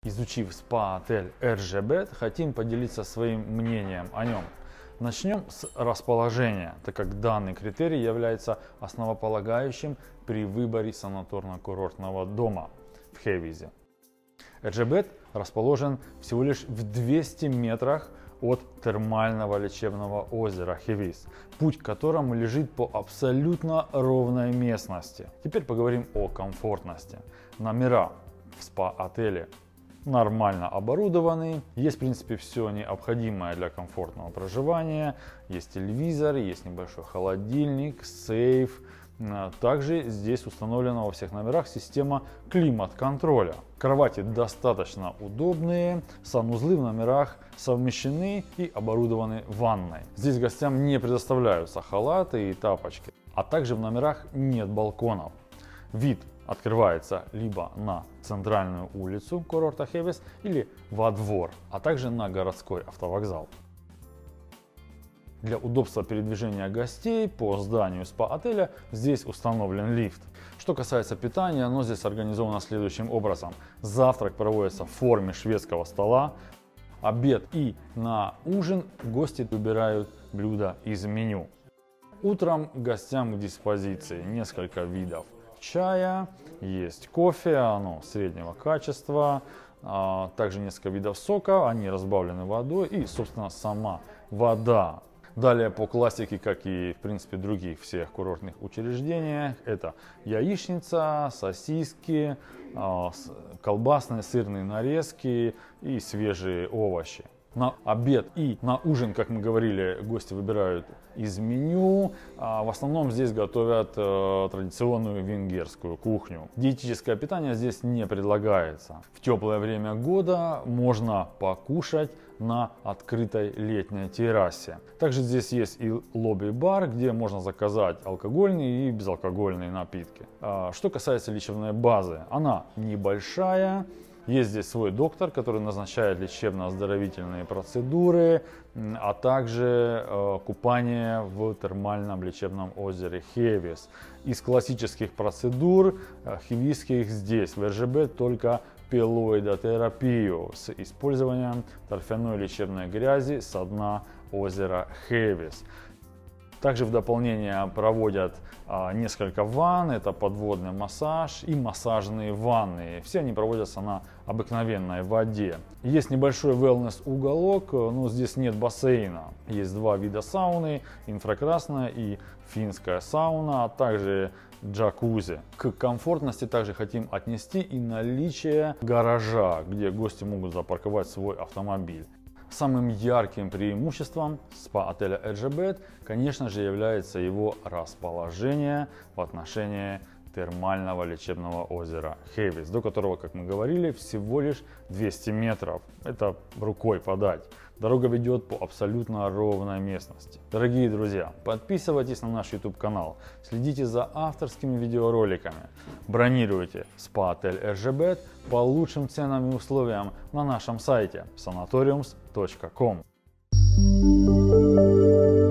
Изучив спа-отель Эржебет, хотим поделиться своим мнением о нем. Начнем с расположения, так как данный критерий является основополагающим при выборе санаторно-курортного дома в Хейвизе. Эржебет расположен всего лишь в 200 метрах от термального лечебного озера Хейвиз, путь к которому лежит по абсолютно ровной местности. Теперь поговорим о комфортности. Номера в спа-отеле нормально оборудованы, есть в принципе все необходимое для комфортного проживания, есть телевизор, есть небольшой холодильник, сейф. Также здесь установлена во всех номерах система климат-контроля. Кровати достаточно удобные, санузлы в номерах совмещены и оборудованы ванной. Здесь гостям не предоставляются халаты и тапочки, а также в номерах нет балконов. Вид открывается либо на центральную улицу курорта Хейвиз или во двор, а также на городской автовокзал. Для удобства передвижения гостей по зданию спа-отеля здесь установлен лифт. Что касается питания, оно здесь организовано следующим образом. Завтрак проводится в форме шведского стола, обед и на ужин гости выбирают блюда из меню. Утром гостям к диспозиции несколько видов чая, есть кофе, оно среднего качества, также несколько видов сока, они разбавлены водой и, собственно, сама вода. Далее по классике, как и в принципе других всех курортных учреждениях, это яичница, сосиски, колбасные, сырные нарезки и свежие овощи. На обед и на ужин, как мы говорили, гости выбирают из меню. В основном здесь готовят традиционную венгерскую кухню. Диетическое питание здесь не предлагается. В теплое время года можно покушать на открытой летней террасе. Также здесь есть и лобби-бар, где можно заказать алкогольные и безалкогольные напитки. Что касается лечебной базы, она небольшая. Есть здесь свой доктор, который назначает лечебно-оздоровительные процедуры, а также купание в термальном лечебном озере Хейвиз. Из классических процедур хейвизских здесь в Эржебет только пелоидотерапию с использованием торфяной лечебной грязи со дна озера Хейвиз. Также в дополнение проводят несколько ванн, это подводный массаж и массажные ванны. Все они проводятся на обыкновенной воде. Есть небольшой wellness-уголок, но здесь нет бассейна. Есть два вида сауны, инфракрасная и финская сауна, а также джакузи. К комфортности также хотим отнести и наличие гаража, где гости могут запарковать свой автомобиль. Самым ярким преимуществом спа-отеля Эржебет, конечно же, является его расположение в отношении термального лечебного озера Хейвиз, до которого, как мы говорили, всего лишь 200 метров. Это рукой подать. Дорога ведет по абсолютно ровной местности. Дорогие друзья, подписывайтесь на наш YouTube канал, следите за авторскими видеороликами, бронируйте спа-отель Эржебет по лучшим ценам и условиям на нашем сайте sanatoriums.com.